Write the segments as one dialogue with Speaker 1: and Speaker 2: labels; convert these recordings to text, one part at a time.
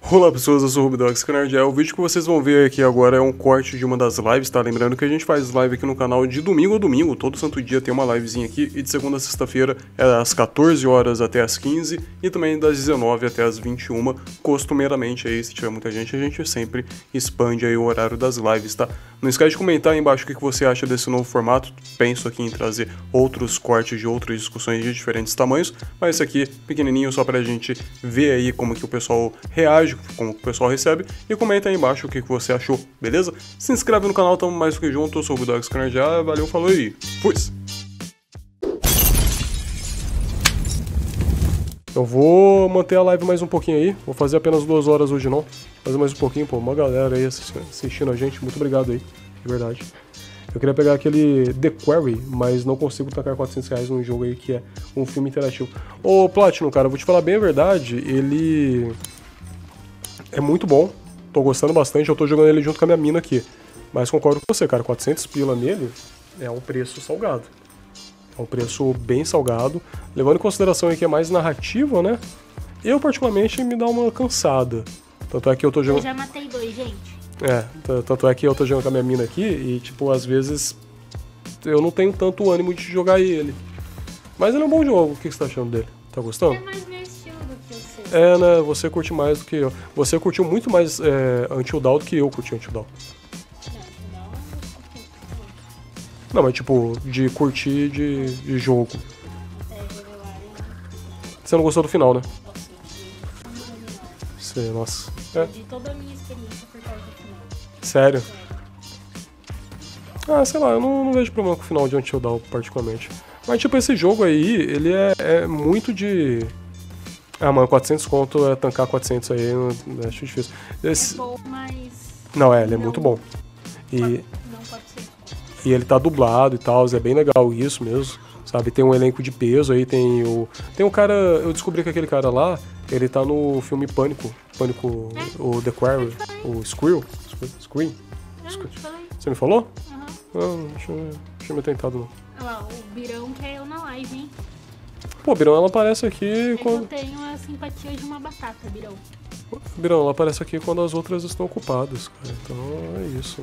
Speaker 1: Olá pessoas, eu sou o Rubidox, esse canal o vídeo que vocês vão ver aqui agora é um corte de uma das lives, tá? Lembrando que a gente faz live aqui no canal de domingo a domingo, todo santo dia tem uma livezinha aqui, e de segunda a sexta-feira é das 14 horas até as 15 e também das 19 até as 21, costumeiramente aí, se tiver muita gente, a gente sempre expande aí o horário das lives, tá? Não esquece de comentar aí embaixo o que você acha desse novo formato, penso aqui em trazer outros cortes de outras discussões de diferentes tamanhos, mas esse aqui pequenininho só pra gente ver aí como que o pessoal reage, como o pessoal recebe, e comenta aí embaixo o que você achou, beleza? Se inscreve no canal, tamo mais do que junto, eu sou o Rubidox Canardiá, valeu, falou e fui! Eu vou manter a live mais um pouquinho aí, vou fazer apenas 2 horas hoje não, fazer mais um pouquinho, pô, uma galera aí assistindo a gente, muito obrigado aí, de verdade. Eu queria pegar aquele The Quarry, mas não consigo tacar R$400 num jogo aí que é um filme interativo. Ô Platinum, cara, eu vou te falar bem a verdade, ele é muito bom, tô gostando bastante, eu tô jogando ele junto com a minha mina aqui. Mas concordo com você, cara, 400 pila nele é um preço salgado. É um preço bem salgado, levando em consideração aí que é mais narrativa, né? Eu, particularmente, me dá uma cansada. Tanto é que eu tô jogando...
Speaker 2: Eu já matei 2, gente.
Speaker 1: Tanto é que eu tô jogando com a minha mina aqui e, tipo, às vezes eu não tenho tanto ânimo de jogar ele. Mas ele é um bom jogo, o que você tá achando dele? Tá gostando?
Speaker 2: É mais meu estilo do que o seu.
Speaker 1: É, né? Você curte mais do que eu. Você curtiu muito mais Until Dawn do que eu curti Until Dawn. Não, mas tipo, de curtir de jogo. Você não gostou do final, né? Você, nossa.
Speaker 2: Perdi toda a minha experiência por causa do final.
Speaker 1: Sério? Ah, sei lá, eu não vejo problema com o final de Until Dawn, particularmente. Mas tipo, esse jogo aí, ele é muito de... Ah, mano, 400 conto é tancar 400 aí, eu acho difícil.
Speaker 2: É bom, mas...
Speaker 1: Não, ele é muito bom.
Speaker 2: Não pode ser.
Speaker 1: E ele tá dublado e tal, é bem legal isso mesmo, sabe? Tem um elenco de peso aí, tem um cara, eu descobri que aquele cara lá, ele tá no filme Pânico, o The Quarry, o Scream. Você me falou?
Speaker 2: Aham.
Speaker 1: Não, deixa eu me tentado não.
Speaker 2: Olha lá, o Birão quer eu na live, hein?
Speaker 1: Pô, Birão, ela aparece aqui quando...
Speaker 2: Eu tenho a simpatia de uma batata, Birão.
Speaker 1: Birão, ela aparece aqui quando as outras estão ocupadas, cara, então é isso.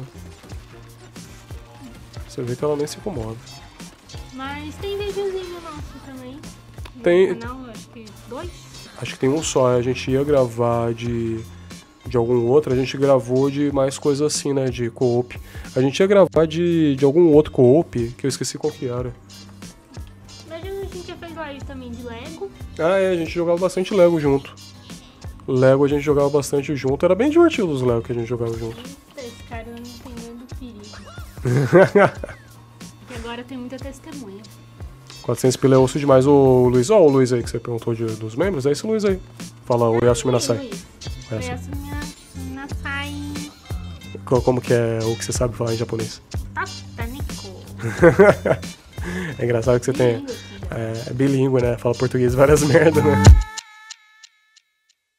Speaker 1: Você vê que ela nem se incomoda.
Speaker 2: Mas tem videozinho nosso também.
Speaker 1: Tem.
Speaker 2: No canal, acho que 2.
Speaker 1: Acho que tem um só. A gente ia gravar de algum outro. A gente gravou de mais coisas assim, né? De co-op. A gente ia gravar de algum outro co-op, que eu esqueci qual que era.
Speaker 2: Mas a gente já fez live também de Lego.
Speaker 1: Ah, é. A gente jogava bastante Lego junto. Lego a gente jogava bastante junto. Era bem divertido os Lego que a gente jogava junto.
Speaker 2: Eita, esse cara não tem medo do perigo. Porque agora tem muita testemunha.
Speaker 1: 400 pila é osso demais. Ô Luiz, ó o Luiz aí que você perguntou dos membros, é esse Luiz aí. Fala, o Yasumi Nasai.
Speaker 2: Yasumi Nasai.
Speaker 1: Como que é o que você sabe falar em japonês?
Speaker 2: Tataniko.
Speaker 1: É engraçado que você tem...
Speaker 2: Bilíngue aqui já.
Speaker 1: É bilíngue, né? Fala português várias merdas, né?